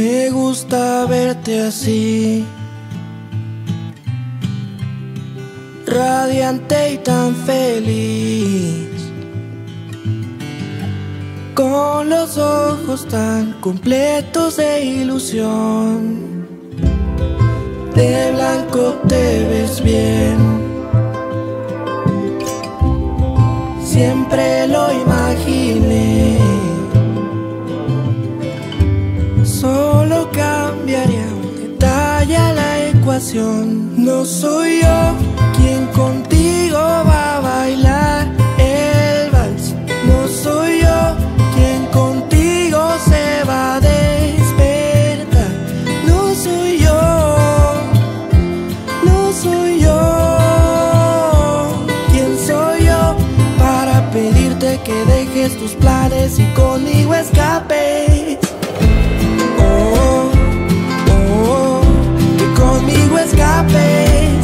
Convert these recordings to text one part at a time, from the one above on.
Me gusta verte así, radiante y tan feliz, con los ojos tan completos de ilusión. De blanco te ves bien, siempre lo imaginé. Solo cambiaría un detalle a la ecuación. No soy yo quien contigo va a bailar el vals. No soy yo quien contigo se va a despertar. No soy yo, no soy yo. ¿Quién soy yo para pedirte que dejes tus planes y conmigo escapes? Escapes,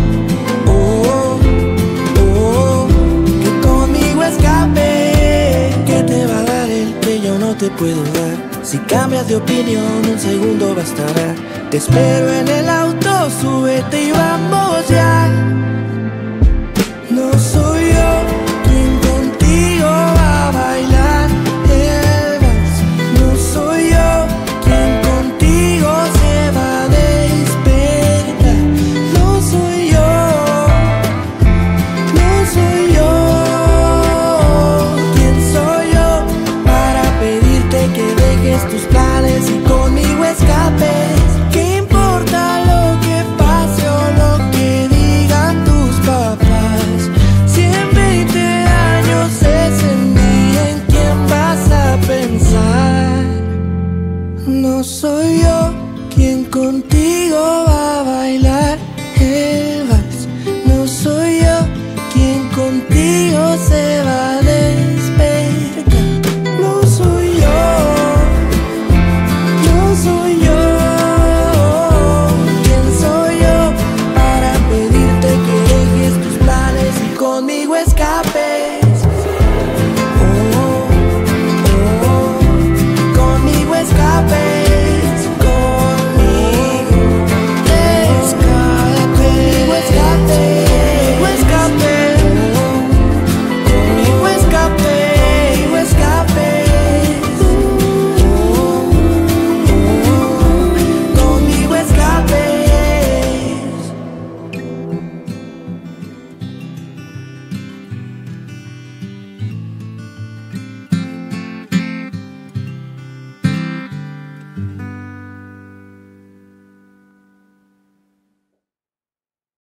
que conmigo escapes. ¿Qué te va a dar el que yo no te puedo dar? Si cambias de opinión, un segundo bastará. Te espero en el auto, súbete y vamos ya.